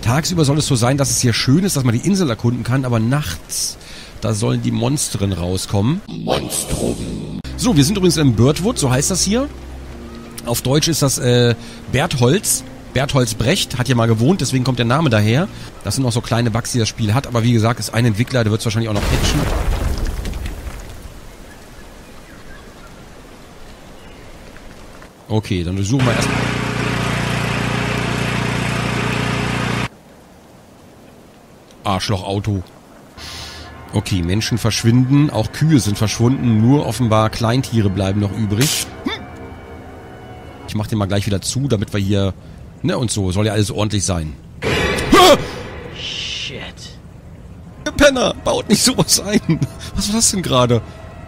Tagsüber soll es so sein, dass es hier schön ist, dass man die Insel erkunden kann, aber nachts, da sollen die Monstren rauskommen. Monstrum. So, wir sind übrigens in Birdwood, so heißt das hier. Auf Deutsch ist das Bertholz. Bertholz Brecht hat hier mal gewohnt, deswegen kommt der Name daher. Das sind noch so kleine Bugs, die das Spiel hat, aber wie gesagt, ist ein Entwickler, der wird es wahrscheinlich auch noch patchen. Okay, dann suchen wir erstmal. Arschlochauto. Okay, Menschen verschwinden, auch Kühe sind verschwunden, nur offenbar Kleintiere bleiben noch übrig. Ich mach den mal gleich wieder zu, damit wir hier... Ne, und so, soll ja alles ordentlich sein. Shit. Ihr Penner, baut nicht sowas ein. Was war das denn gerade?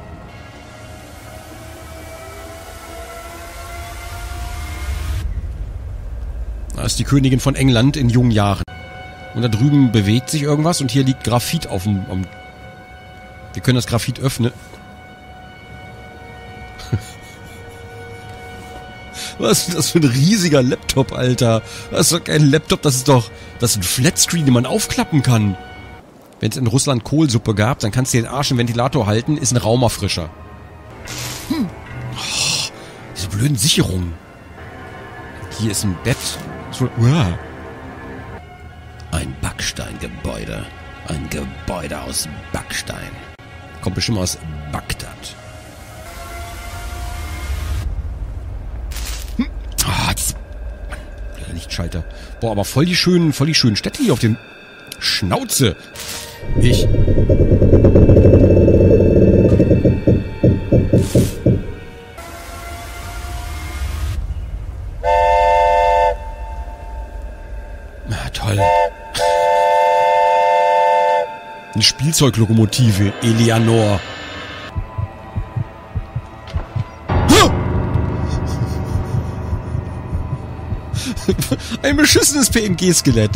Da ist die Königin von England in jungen Jahren. Und da drüben bewegt sich irgendwas und hier liegt Graphit auf dem... Wir können das Graphit öffnen. Was ist das für ein riesiger Laptop, Alter? Das ist doch kein Laptop, das ist ein Flatscreen, den man aufklappen kann. Wenn es in Russland Kohlsuppe gab, dann kannst du den Arsch im Ventilator halten, ist ein Raumerfrischer. Oh, diese blöden Sicherungen. Hier ist ein Bett. So, uah. Ein Backsteingebäude. Ein Gebäude aus Backstein. Kommt bestimmt aus Bagdad. Blöder Lichtschalter. Boah, aber voll die schönen Städte hier auf dem Schnauze. Toll. Eine Spielzeuglokomotive, Eleanor. Ein beschissenes PNG-Skelett.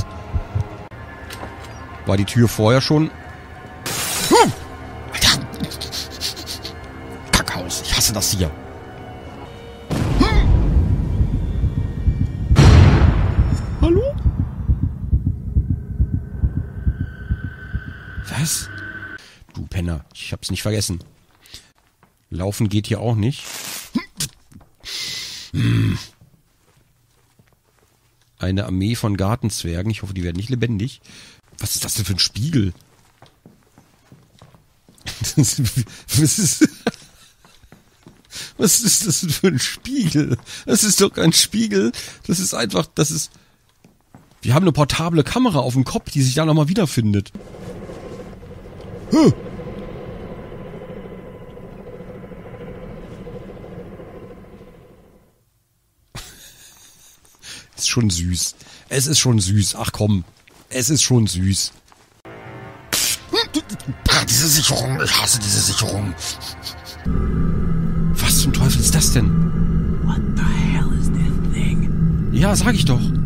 War die Tür vorher schon... Alter. Kackhaus, ich hasse das hier. Hallo? Was? Du Penner, ich hab's nicht vergessen. Laufen geht hier auch nicht. Eine Armee von Gartenzwergen. Ich hoffe, die werden nicht lebendig. Was ist das denn für ein Spiegel? Was ist das denn für ein Spiegel? Das ist doch kein Spiegel. Das ist einfach, wir haben eine portable Kamera auf dem Kopf, die sich da nochmal wiederfindet. Huh. Ist schon süß. Es ist schon süß. Ach komm. Es ist schon süß. Diese Sicherung. Ich hasse diese Sicherung. Was zum Teufel ist das denn? What the hell is this thing? Ja, sag ich doch.